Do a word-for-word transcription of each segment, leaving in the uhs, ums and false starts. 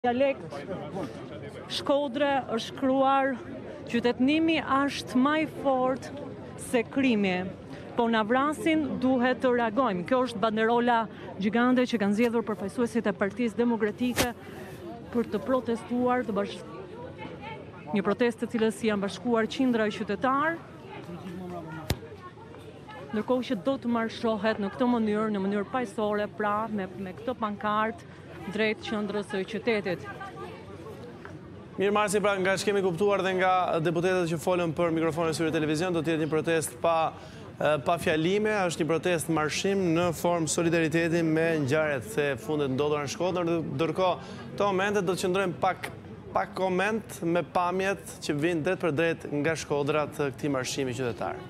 dialekt Shkodre është shkruar qytetnimi asht më i fortë se krimi, po na vrasin duhet të reagojmë. Kjo është banderola gjigande që kanë zgjedhur përfaqësuesit e Partisë Demokratike për të protestuar, të bash... një protestë të cilës janë bashkuar qindra e qytetarë, ndërkohë që do të marshohet në këtë mënyrë, në mënyrë paqësore, pra me, me këtë pankartë drejt qendrës së qytetit. Mirë Marsi, pra nga që kemi kuptuar dhe nga deputetët që folën për mikrofonin e Syri televizion, do të jetë një protest pa, pa fjalime, është një protest marshim në formë solidariteti me ngjarjet se fundet ndodhura në Shkodër, ndërkohë këto momente do të qëndrojmë pak pak koment me pamjet që vinë drejt për drejt nga Shkodra të këtij marshimi qytetar.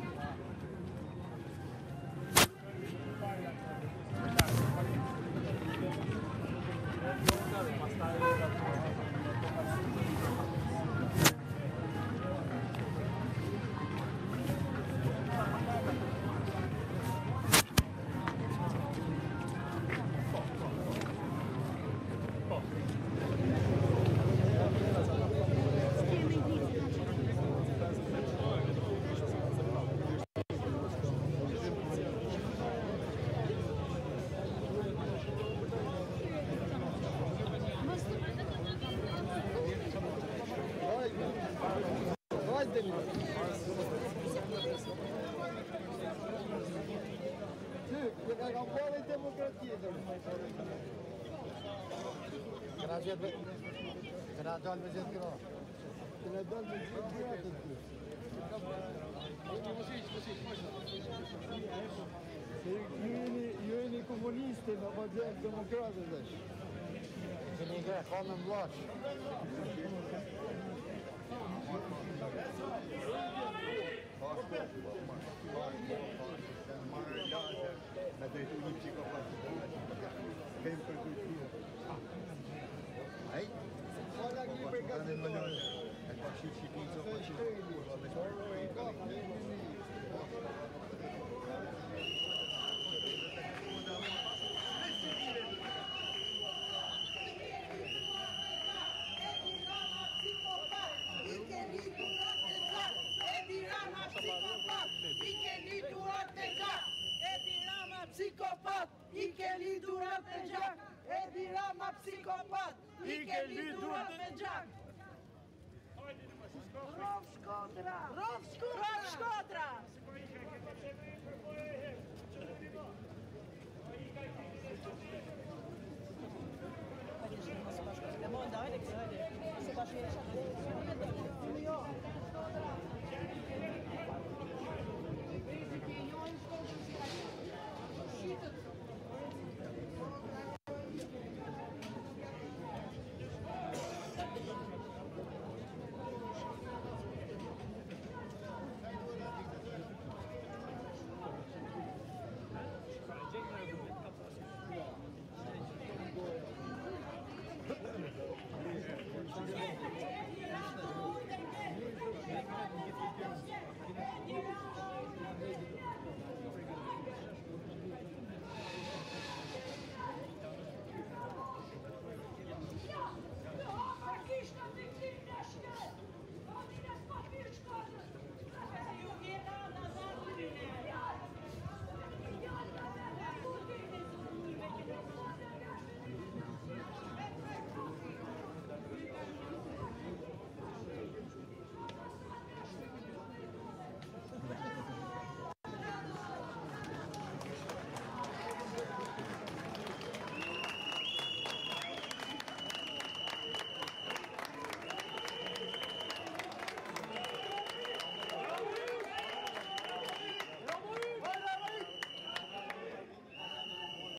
Ju jeni komuniste, në më gjekë demokratët dhe shë. Që një gre, ka me mlash. Me drejtu një psikopat. Kem për kujtësia. Ej? Fala një për gazetarë. E ka qitë që një zopë qitë. Psikopat, i ke lidurat e gjak, e dirama psikopat, i ke lidurat e gjak. Rov Shkodra! Rov Shkodra! Rov Shkodra!